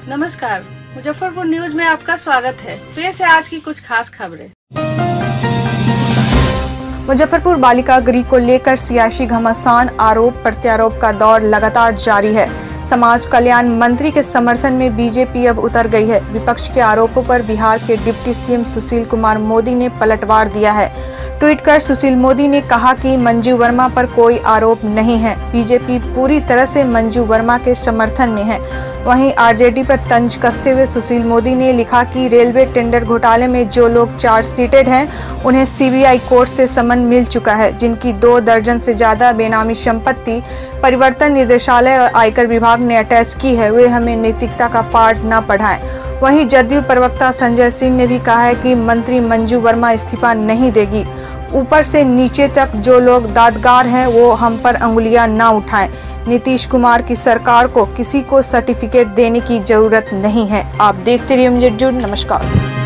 नमस्कार, मुजफ्फरपुर न्यूज में आपका स्वागत है। पेश है आज की कुछ खास खबरें। मुजफ्फरपुर बालिका गृह को लेकर सियासी घमासान, आरोप प्रत्यारोप का दौर लगातार जारी है। समाज कल्याण मंत्री के समर्थन में बीजेपी अब उतर गई है। विपक्ष के आरोपों पर बिहार के डिप्टी सीएम सुशील कुमार मोदी ने पलटवार दिया है। ट्वीट कर सुशील मोदी ने कहा कि मंजू वर्मा पर कोई आरोप नहीं है। बीजेपी पूरी तरह से मंजू वर्मा के समर्थन में है। वहीं आरजेडी पर तंज कसते हुए सुशील मोदी ने लिखा कि रेलवे टेंडर घोटाले में जो लोग चार्जशीटेड हैं, उन्हें सीबीआई कोर्ट से समन मिल चुका है। जिनकी 2 दर्जन से ज्यादा बेनामी संपत्ति परिवर्तन निदेशालय और आयकर विभाग ने अटैच की है, वे हमें नैतिकता का पाठ न पढ़ाएं। वहीं जदयू प्रवक्ता संजय सिंह ने भी कहा है कि मंत्री मंजू वर्मा इस्तीफा नहीं देगी। ऊपर से नीचे तक जो लोग दादगार हैं, वो हम पर अंगुलियां ना उठाएं। नीतीश कुमार की सरकार को किसी को सर्टिफिकेट देने की जरूरत नहीं है। आप देखते रहिए मुझे जुड़। नमस्कार।